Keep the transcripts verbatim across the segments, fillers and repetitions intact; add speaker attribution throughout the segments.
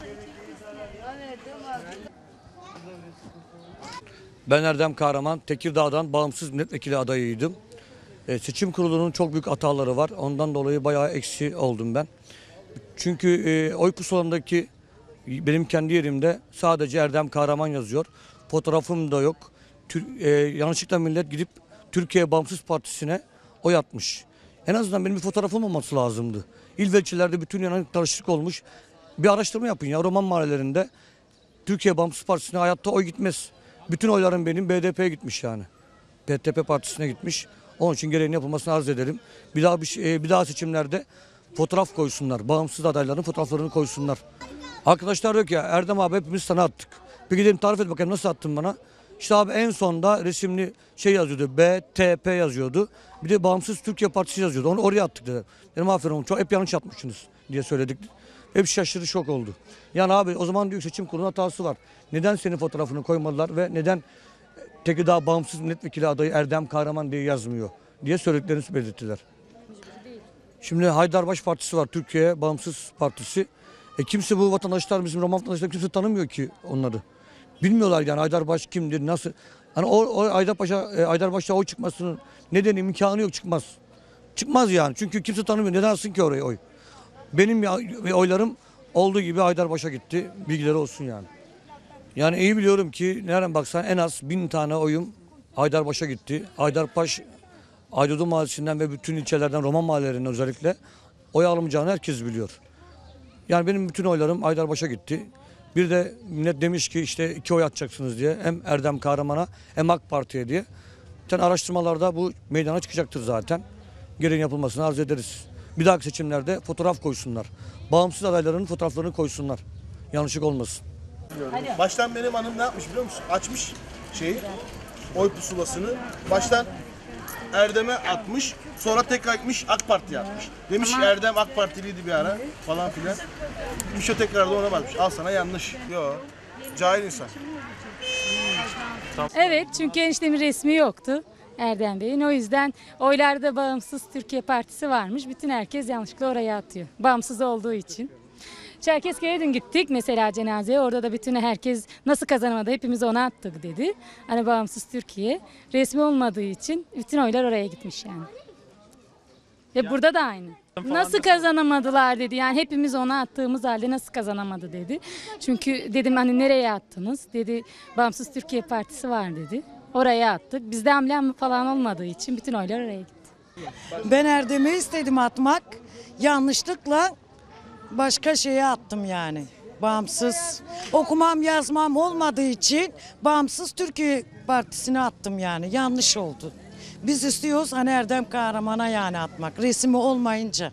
Speaker 1: Ben Erdem Kahraman, Tekirdağ'dan bağımsız milletvekili adayıydım. E, seçim kurulunun çok büyük hataları var. Ondan dolayı bayağı eksi oldum ben. Çünkü e, oy pusulamdaki benim kendi yerimde sadece Erdem Kahraman yazıyor. Fotoğrafım da yok. Tür, e, yanlışlıkla millet gidip Türkiye Bağımsız Partisi'ne oy atmış. En azından benim bir fotoğrafım olması lazımdı. İl ve ilçelerde bütün yanık karışıklık olmuş. Bir araştırma yapın ya, Roman mahallelerinde Türkiye Bağımsız Partisi'ne hayatta oy gitmez. Bütün oylarım benim B D P'ye gitmiş yani. B T P Partisi'ne gitmiş. Onun için gereğini yapılmasını arz edelim. Bir daha bir, şey, bir daha seçimlerde fotoğraf koysunlar. Bağımsız adayların fotoğraflarını koysunlar. Arkadaşlar diyor ki ya, Erdem abi hepimiz sana attık. Peki dedim, tarif et bakayım nasıl attın bana? İşte abi en sonda resimli şey yazıyordu. B T P yazıyordu. Bir de Bağımsız Türkiye Partisi yazıyordu. Onu oraya attık dedim. Dedim aferin, çok hep yanlış atmışsınız diye söyledik. Hep şaşırdı, şok oldu. Yani abi o zaman diyor seçim kurulu hatası var. Neden senin fotoğrafını koymadılar ve neden Tekirdağ Bağımsız Milletvekili adayı Erdem Kahraman diye yazmıyor diye söylediklerini belirttiler. Şimdi Haydarbaş Partisi var, Türkiye Bağımsız Partisi. E kimse, bu vatandaşlar, bizim Roman vatandaşlar kimse tanımıyor ki onları. Bilmiyorlar yani Haydarbaş kimdir, nasıl. Hani o, o Haydarbaş'a e, Haydarbaş'a oy çıkmasının nedeni, imkanı yok, çıkmaz. Çıkmaz yani, çünkü kimse tanımıyor. Neden alsın ki oraya oy? Benim ya, oylarım olduğu gibi Haydarbaş'a gitti. Bilgileri olsun yani. Yani iyi biliyorum ki nereden baksan en az bin tane oyum Haydarbaş'a gitti. Haydarbaş, Aydoğdu Mahallesi'nden ve bütün ilçelerden, Roman mahallelerinden özellikle oy alınmayacağını herkes biliyor. Yani benim bütün oylarım Haydarbaş'a gitti. Bir de millet demiş ki işte iki oy atacaksınız diye. Hem Erdem Kahraman'a hem AK Parti'ye diye. Zaten araştırmalarda bu meydana çıkacaktır zaten. Gereğinin yapılmasını arz ederiz. Bir dahaki seçimlerde fotoğraf koysunlar. Bağımsız adayların fotoğraflarını koysunlar. Yanlışlık olmasın.
Speaker 2: Baştan benim hanım ne yapmış biliyor musun? Açmış şeyi, oy pusulasını. Baştan Erdem'e atmış, sonra tekrar gitmiş AK Parti'ye atmış. Demiş ki Erdem AK Partiliydi bir ara falan filan. Gitmiş o tekrar da ona bakmış. Al sana yanlış. Yo, cahil insan.
Speaker 3: Evet, çünkü eniştemin resmi yoktu Erdem Bey'in. O yüzden oylarda Bağımsız Türkiye Partisi varmış. Bütün herkes yanlışlıkla oraya atıyor. Bağımsız olduğu için. Çerkezköy'e dün gittik mesela cenazeye. Orada da bütün herkes nasıl kazanamadı, hepimiz ona attık dedi. Hani Bağımsız Türkiye. Resmi olmadığı için bütün oylar oraya gitmiş yani. Ve burada da aynı. Nasıl kazanamadılar dedi. Yani hepimiz ona attığımız halde nasıl kazanamadı dedi. Çünkü dedim hani nereye attınız? Dedi Bağımsız Türkiye Partisi var dedi. Oraya attık. Bizde amblem falan olmadığı için bütün oylar oraya gitti.
Speaker 4: Ben Erdem'i istedim atmak. Yanlışlıkla başka şeye attım yani. Bağımsız. Okumam yazmam olmadığı için Bağımsız Türkiye Partisi'ne attım yani. Yanlış oldu. Biz istiyoruz hani Erdem Kahraman'a yani atmak. Resmi olmayınca.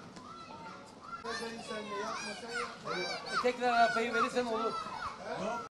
Speaker 1: Tekrar arpayı verirsen olur.